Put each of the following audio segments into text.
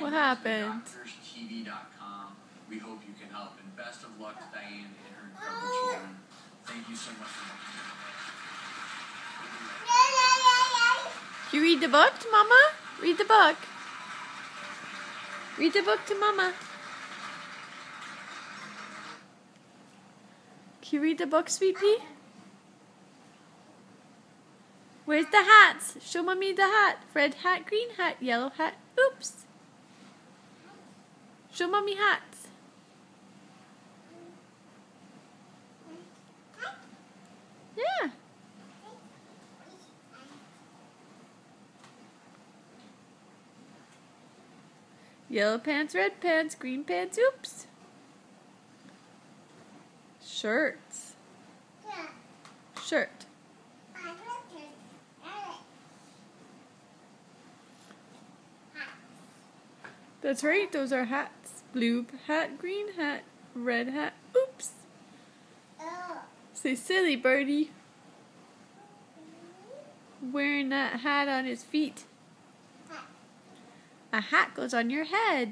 What happened? DoctorsTV.com. We hope you can help. And best of luck to Diane and her incredible children. Thank you so much for watching. You read the book to Mama? Read the book. Read the book to Mama. Can you read the book, Sweet Pea? Where's the hats? Show Mommy the hat. Red hat, green hat, yellow hat. Oops. Show Mommy hats. Yeah. Yellow pants, red pants, green pants. Oops. Shirts. Shirt. That's right, those are hats. Blue hat, green hat, red hat. Oops. Say silly birdie. Wearing that hat on his feet. A hat goes on your head.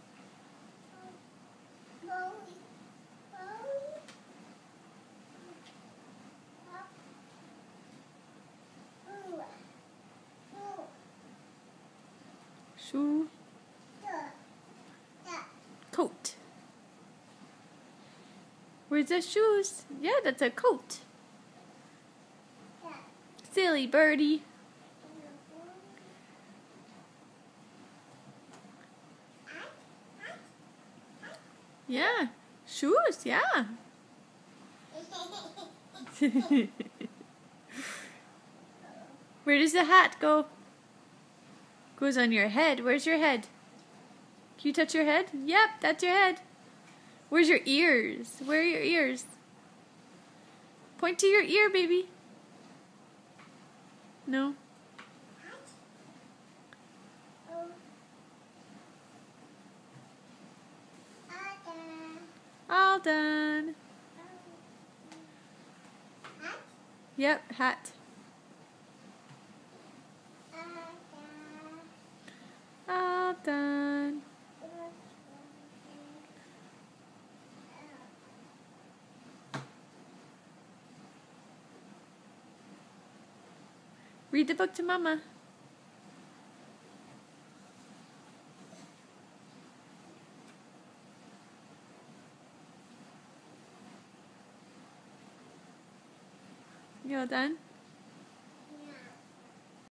Shoe. Coat. Where's the shoes? Yeah, that's a coat. Silly birdie. Yeah. Shoes, yeah. Where does the hat go? Goes on your head. Where's your head? Can you touch your head? Yep, that's your head. Where's your ears? Where are your ears? Point to your ear, baby. No. All done. Yep, hat. All done. Read the book to Mama. You all done?